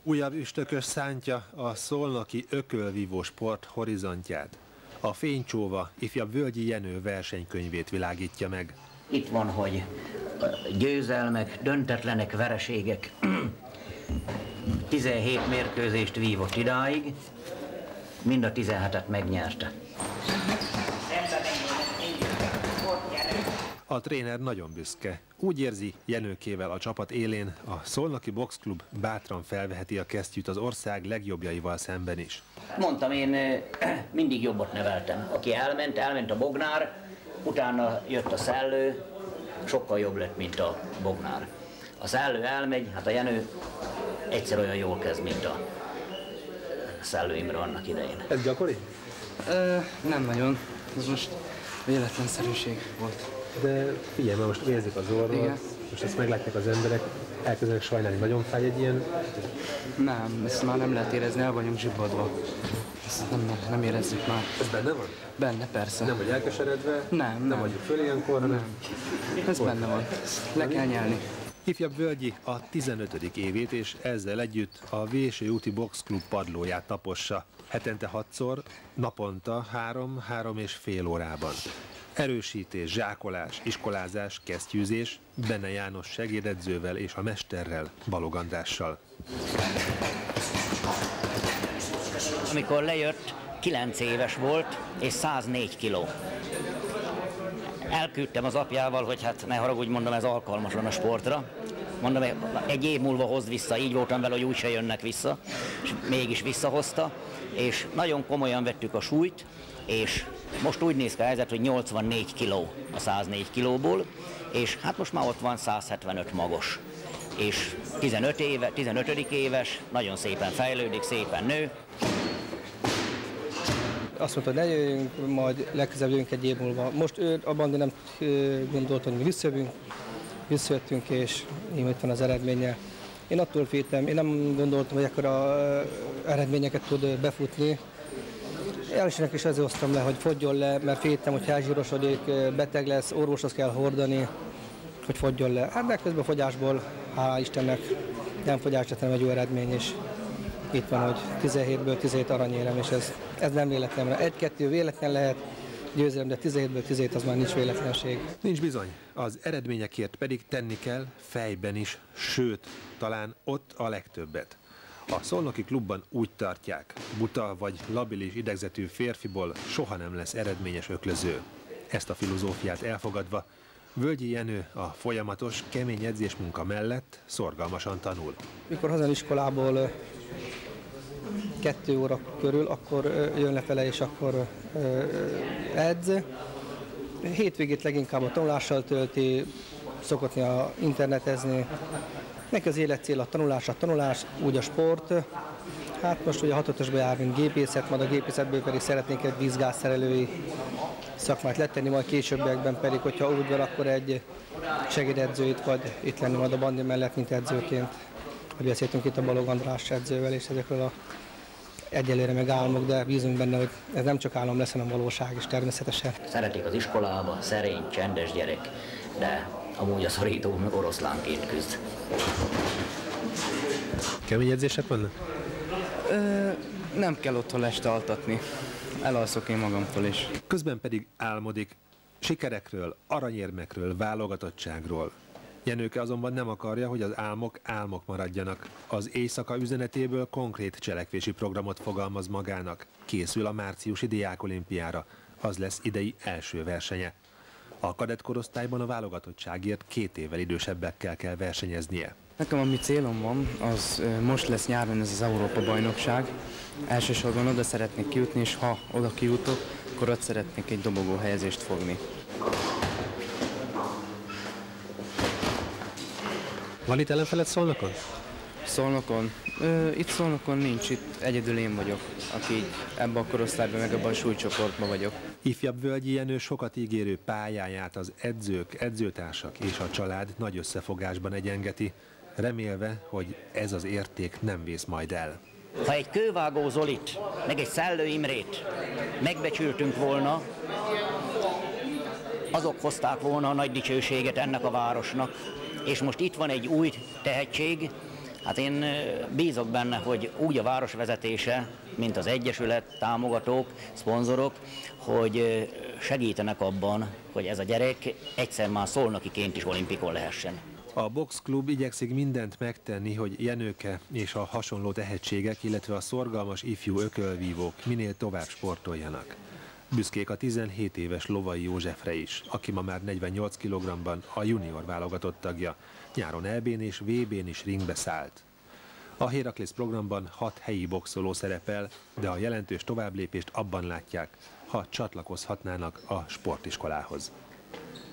Újabb üstökös szántja a szolnoki ökölvívó sport horizontját. A Fénycsóva ifjabb Völgyi Jenő versenykönyvét világítja meg. Itt van, hogy győzelmek, döntetlenek, vereségek. 17 mérkőzést vívott idáig, mind a 17-et megnyerte. A tréner nagyon büszke. Úgy érzi, Jenőkével a csapat élén a Szolnoki Boxklub bátran felveheti a kesztyűt az ország legjobbjaival szemben is. Mondtam, én mindig jobbat neveltem. Aki elment a Bognár, utána jött a Szellő, sokkal jobb lett, mint a Bognár. A Szellő elmegy, hát a Jenő egyszer olyan jól kezd, mint a Szellő Imre annak idején. Ez gyakori? Nem nagyon. Ez most véletlenszerűség volt. De figyelj, mert most érzik az orrot, most ezt meglátják az emberek, elkezdenek sajnálni. Nagyon fáj egy ilyen? Nem, ezt már nem lehet érezni, el vagyunk zsibbadva. Ezt nem érezzük már. Ez benne van? Benne, persze. Nem vagy elkeseredve? Nem. Vagyunk föl ilyenkor? Nem. Ez benne van. Le kell nyelni. Ifjabb Völgyi a 15. évét, és ezzel együtt a Véső úti boxklub padlóját tapossa. Hetente 6-szor, naponta 3-3,5 órában. Erősítés, zsákolás, iskolázás, kesztyűzés, Benne János segédedzővel és a mesterrel, Balog Andrással. Amikor lejött, 9 éves volt és 104 kiló. Elküldtem az apjával, hogy hát ne haragudj, mondom, ez alkalmas van a sportra. Mondom, egy év múlva hozd vissza, így voltam vele, hogy úgyse jönnek vissza, és mégis visszahozta, és nagyon komolyan vettük a súlyt, és most úgy néz ki a helyzet, hogy 84 kiló a 104 kilóból, és hát most már ott van 175 magos. És 15 éves, nagyon szépen fejlődik, szépen nő. Azt mondta, hogy ne jöjjünk, majd legközelebb jövünk egy év múlva. Most ő a bandi nem gondolta, hogy mi visszajöttünk, és itt van az eredménye. Én attól féltem, én nem gondoltam, hogy ekkora eredményeket tud befutni. Elsőnek is azért hoztam le, hogy fogjon le, mert féltem, hogy elzsírosodik, beteg lesz, orvoshoz kell hordani, hogy fogjon le. Hát de közben fogyásból, hál' Istennek, nem fogyás, hanem egy jó eredmény, és itt van, hogy 17-ből 17 aranyérem, és ez nem véletlen. 1-2 véletlen lehet győzelem, de 17-ből 17 az már nincs véletlenség. Nincs bizony, az eredményekért pedig tenni kell fejben is, sőt, talán ott a legtöbbet. A szolnoki klubban úgy tartják, buta vagy labilis idegzetű férfiból soha nem lesz eredményes öklöző. Ezt a filozófiát elfogadva, Völgyi Jenő a folyamatos, kemény edzésmunka mellett szorgalmasan tanul. Mikor hazan iskolából 2 óra körül, akkor jön lefele és akkor edz. Hétvégét leginkább a tanulással tölti, szokott internetezni. Neki az életcél a tanulás, úgy a sport. Hát most ugye a 6-osba jár, mint gépészet, majd a gépészetből pedig szeretnék egy vízgázszerelői szakmát letenni, majd későbbiekben pedig, hogyha úgy van, akkor egy segédedzőit, vagy itt lenni majd a bandi mellett, mint edzőként. Hogy beszéltünk itt a Balog András edzővel, és ezekről a egyelőre meg álmok, de bízunk benne, hogy ez nem csak álom lesz, hanem valóság is természetesen. Szeretik az iskolába, szerény, csendes gyerek, de amúgy a szorító meg oroszlánként küzd. Kemény edzések vannak? Nem kell otthon este altatni. Elalszok én magamtól is. Közben pedig álmodik sikerekről, aranyérmekről, válogatottságról. Jenőke azonban nem akarja, hogy az álmok álmok maradjanak. Az éjszaka üzenetéből konkrét cselekvési programot fogalmaz magának. Készül a márciusi diákolimpiára. Az lesz idei első versenye. A kadett korosztályban a válogatottságért 2 évvel idősebbekkel kell versenyeznie. Nekem ami célom van, az most lesz nyáron ez az Európa-bajnokság. Elsősorban oda szeretnék kijutni, és ha oda kijutok, akkor ott szeretnék egy dobogó helyezést fogni. Van itt ellenfeled Szolnokon? Szolnokon? Itt Szolnokon nincs, itt egyedül én vagyok, aki ebben a korosztályban, meg ebben a súlycsoportban vagyok. Ifjabb Völgyi Jenő sokat ígérő pályáját az edzők, edzőtársak és a család nagy összefogásban egyengeti, remélve, hogy ez az érték nem vész majd el. Ha egy Kővágó Zolit, meg egy Szellő Imrét megbecsültünk volna, azok hozták volna a nagy dicsőséget ennek a városnak. És most itt van egy új tehetség, Hát én bízok benne, hogy úgy a város vezetése, mint az egyesület, támogatók, szponzorok, hogy segítenek abban, hogy ez a gyerek egyszer már szolnokiként is olimpikon lehessen. A boxklub igyekszik mindent megtenni, hogy Jenőke és a hasonló tehetségek, illetve a szorgalmas ifjú ökölvívók minél tovább sportoljanak. Büszkék a 17 éves Lovai Józsefre is, aki ma már 48 kg-ban a junior válogatott tagja. Nyáron EB-n és VB-n is ringbe szállt. A Héraklész programban 6 helyi boxoló szerepel, de a jelentős továbblépést abban látják, ha csatlakozhatnának a sportiskolához.